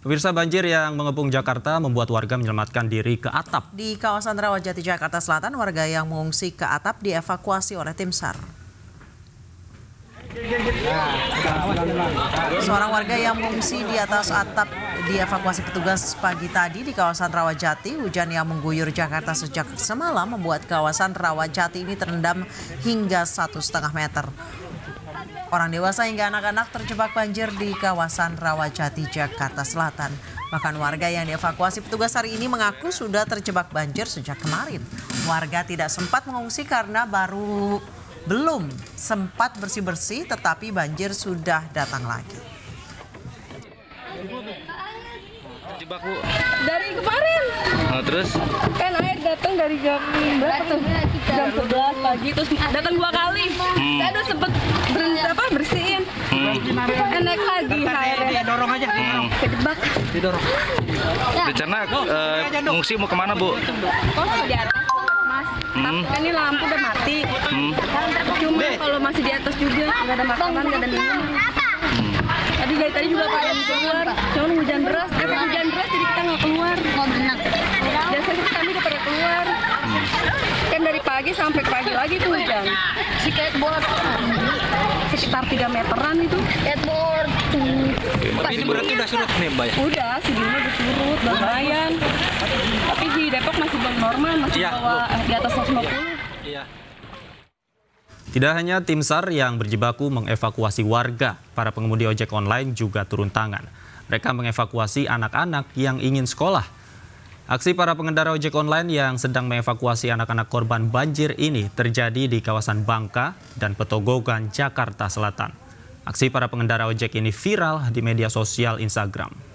Pemirsa, banjir yang mengepung Jakarta membuat warga menyelamatkan diri ke atap. Di kawasan Rawajati, Jakarta Selatan, warga yang mengungsi ke atap dievakuasi oleh tim SAR. Seorang warga yang mengungsi di atas atap dievakuasi petugas pagi tadi di kawasan Rawajati. Hujan yang mengguyur Jakarta sejak semalam membuat kawasan Rawajati ini terendam hingga 1,5 meter. Orang dewasa hingga anak-anak terjebak banjir di kawasan Rawajati, Jakarta Selatan. Bahkan warga yang dievakuasi petugas hari ini mengaku sudah terjebak banjir sejak kemarin. Warga tidak sempat mengungsi karena belum sempat bersih-bersih, tetapi banjir sudah datang lagi. Terjebak, Bu? Dari kemarin. Oh, terus? Kan air datang dari jam berapa tuh? Jam 11 pagi, terus datang 2 kali. Saya udah sempet bersihin. Naik lagi airnya. Dorong aja. Kejebak. Didorong. Rencana ngungsi mau kemana, Bu? Kok di atas, Mas? Tapi kan ini lampu udah mati. Cuma kalau masih di atas juga nggak ada makanan, nggak ada minum. Tadi dari tadi juga pengen keluar, cuman hujan deras jadi kita nggak keluar. Biasanya kami udah pada keluar. Kan dari pagi sampai pagi lagi tuh hujan. Skateboard sekitar 3 meteran itu. Skateboard. Tapi ini berarti udah surut nih, Mbak ya? Udah, segini udah surut, lumayan. Tapi di Depok masih belum normal, masih bawah di atas 150. Iya. Tidak hanya tim SAR yang berjibaku mengevakuasi warga, para pengemudi ojek online juga turun tangan. Mereka mengevakuasi anak-anak yang ingin sekolah. Aksi para pengendara ojek online yang sedang mengevakuasi anak-anak korban banjir ini terjadi di kawasan Bangka dan Petogogan, Jakarta Selatan. Aksi para pengendara ojek ini viral di media sosial Instagram.